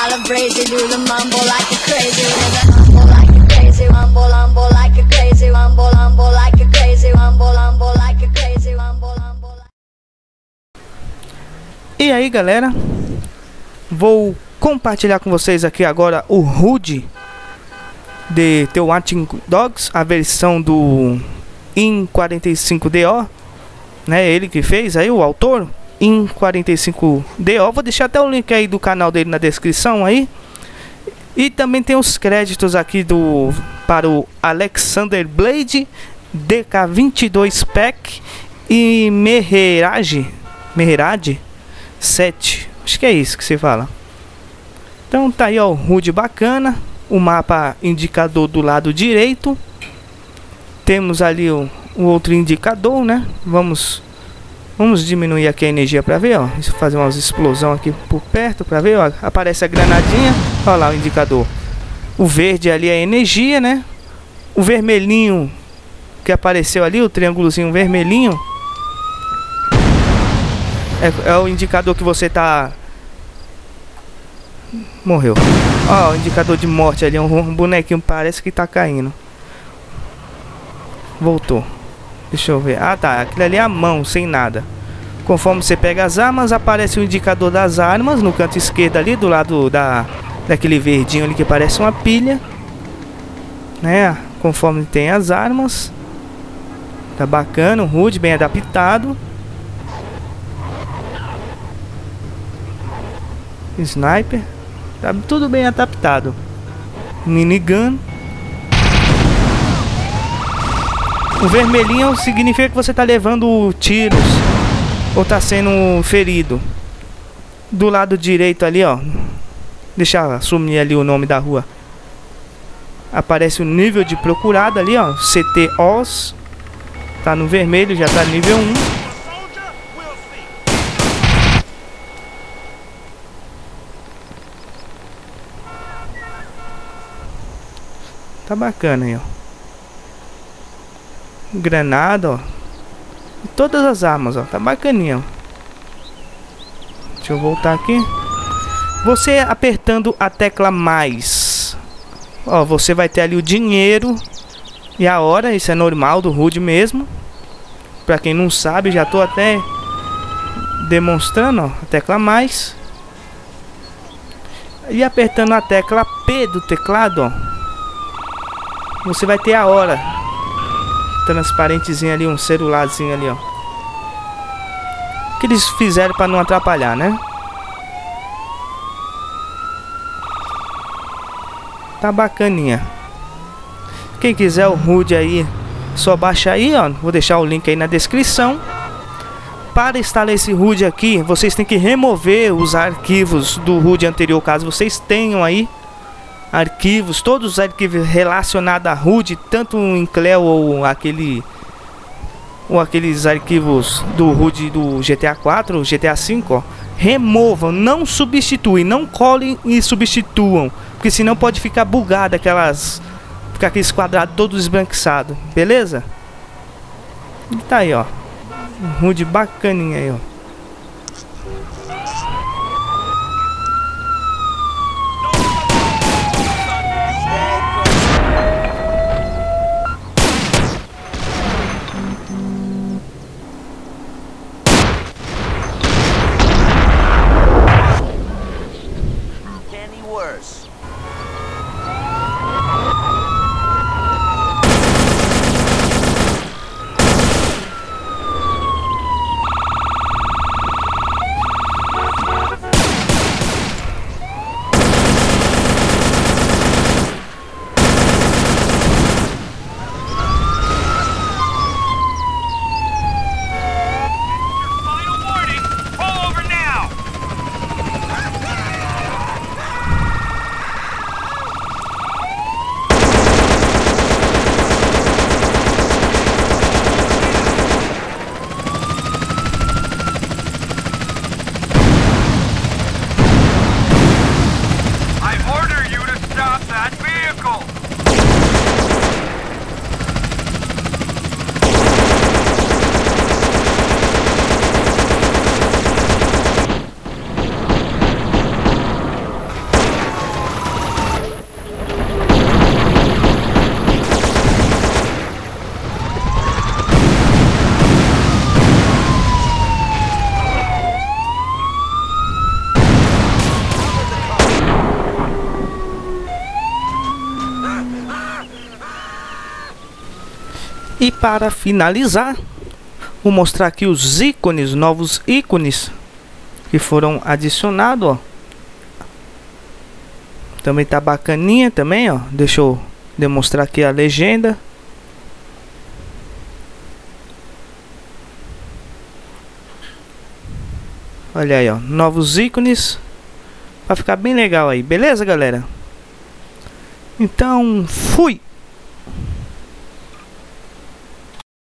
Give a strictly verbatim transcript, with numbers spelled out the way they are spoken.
all of crazy, do the mumble like a crazy, rumble like a crazy, rumble, rumble like a crazy, rumble, rumble like a crazy, rumble, rumble like a crazy, rumble, rumble. E aí, galera, vou compartilhar com vocês aqui agora o H U D de The Watching Dogs, a versão do I N quarenta e cinco D O, né? Ele que fez aí, o autor, I N quarenta e cinco D O. Vou deixar até o link aí do canal dele na descrição aí. E também tem os créditos aqui do para o Alexander Blade, D K vinte e dois Pack e Meheraj, Meheraj sete. Acho que é isso que se fala. Então tá aí, ó, o H U D bacana. O mapa indicador do lado direito. Temos ali o, o outro indicador, né? Vamos vamos diminuir aqui a energia para ver, ó. Deixa eu fazer umas explosão aqui por perto para ver, ó. Aparece a granadinha. Olha lá o indicador. O verde ali é a energia, né? O vermelhinho que apareceu ali, o triângulozinho vermelhinho, é, é o indicador que você tá... Morreu. Ó, o indicador de morte ali, um bonequinho parece que tá caindo. Voltou. Deixa eu ver. Ah, tá. Aquilo ali é a mão, sem nada. Conforme você pega as armas, aparece o indicador das armas no canto esquerdo ali, do lado da daquele verdinho ali que parece uma pilha, né? Conforme tem as armas. Tá bacana, o H U D bem adaptado. Sniper. Tá tudo bem adaptado. Minigun. O vermelhinho significa que você tá levando tiros ou tá sendo ferido. Do lado direito ali, ó. Deixa eu assumir ali o nome da rua. Aparece o nível de procurado ali, ó. C T O S. Tá no vermelho, já tá nível um. Tá bacana aí, ó. Granada, ó. E todas as armas, ó. Tá bacaninha, ó. Deixa eu voltar aqui. Você apertando a tecla mais, ó, você vai ter ali o dinheiro e a hora. Isso é normal do H U D mesmo. Pra quem não sabe, já tô até demonstrando, ó. A tecla mais. E apertando a tecla P do teclado, ó, você vai ter a hora. Transparentezinho ali, um celularzinho ali, ó. Que eles fizeram para não atrapalhar, né? Tá bacaninha. Quem quiser o H U D aí, só baixa aí, ó. Vou deixar o link aí na descrição. Para instalar esse H U D aqui, vocês têm que remover os arquivos do H U D anterior, caso vocês tenham aí arquivos, todos os arquivos relacionados a H U D, tanto em Cleo ou aquele ou aqueles arquivos do H U D do G T A quatro, G T A cinco, ó, removam, não substituem, não colhem e substituam, porque senão pode ficar bugado, aquelas ficar aqueles quadrados todos esbranquiçados, beleza? E tá aí, ó, um H U D bacaninha aí, ó. E para finalizar, vou mostrar aqui os ícones, novos ícones que foram adicionados, ó. Também tá bacaninha também, ó. Deixa eu demonstrar aqui a legenda. Olha aí, ó, novos ícones. Vai ficar bem legal aí, beleza, galera? Então, fui!